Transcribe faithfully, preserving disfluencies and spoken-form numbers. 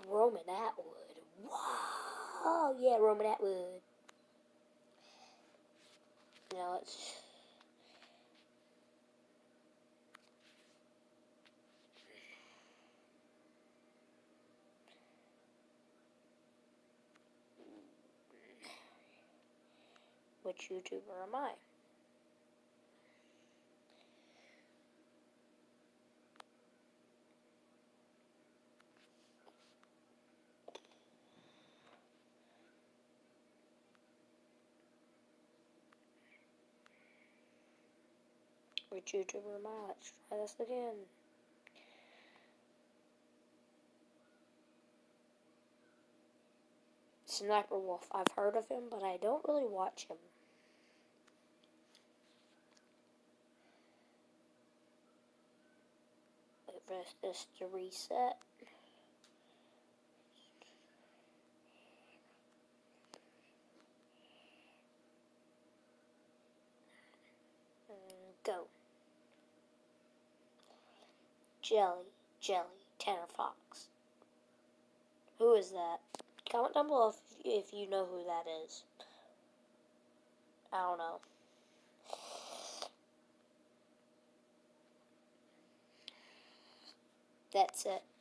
Roman Atwood. Wow, yeah, Roman Atwood. You know, it's... Which YouTuber am I? Which YouTuber am I? Let's try this again. Sniper Wolf. I've heard of him, but I don't really watch him. Wait for this to reset. And go. Jelly, Jelly, Tanner Fox. Who is that? Comment down below if, if you know who that is. I don't know. That's it.